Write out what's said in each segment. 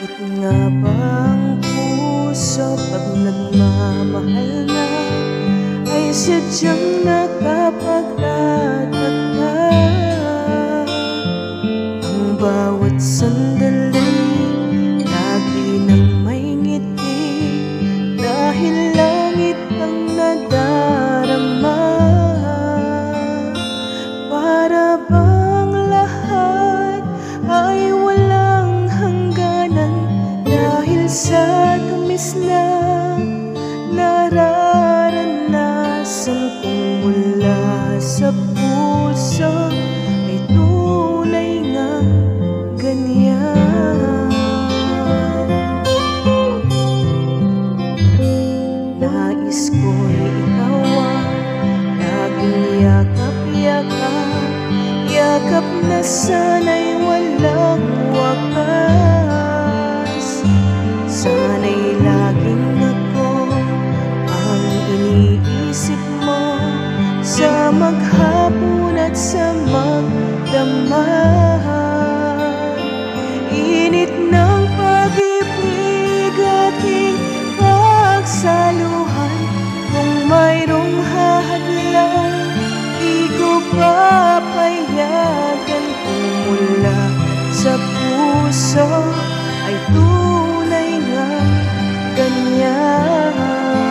Nga bang puso pag nagmamahal na ay sadyang nakapag-atatag? Ang bawat sandali lagi nang may ngiti dahil langit ang nadarama. Para bang lahat ay walang hangganan dahil sa tamis na nararanasan kong mula sa puso ay tunay nga ganyan. Nais ko'y ikaw ang laging yakap-yakap, yakap na sana'y walang wakas. Sana'y laging ako ang iniisip mo sa maghapon at sa magdamag. Init ng pag-ibig ating pagsaluhan, kung mayroong hahadlang di ko papayagan. Kung mula sa puso ay tunay nga ganyan.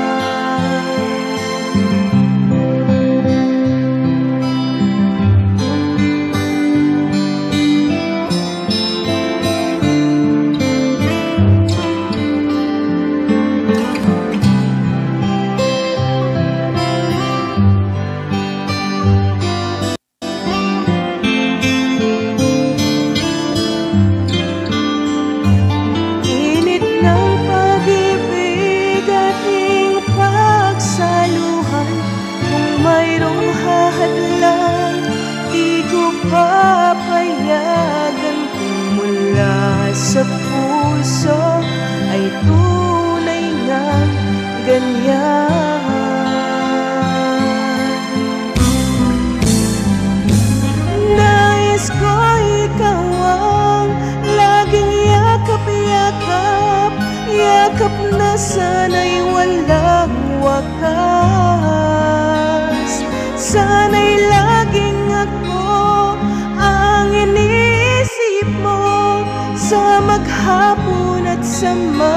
Mayroong hahadlang di ko papayagan. Kung mula sa puso ay tunay nga ganyan. Nais ko ikaw ang laging yakap-yakap, yakap na sana'y walang wakas. Sana'y laging ako ang iniisip mo sa maghapon at sa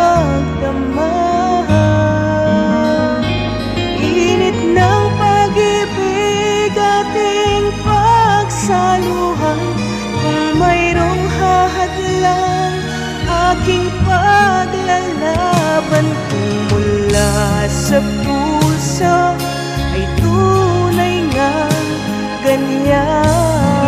magdamag. Init ng pag-ibig ating pagsaluhan, kung mayroong hahadlang aking paglalaban. Kung mula sa puso ay tunay nga ganyan.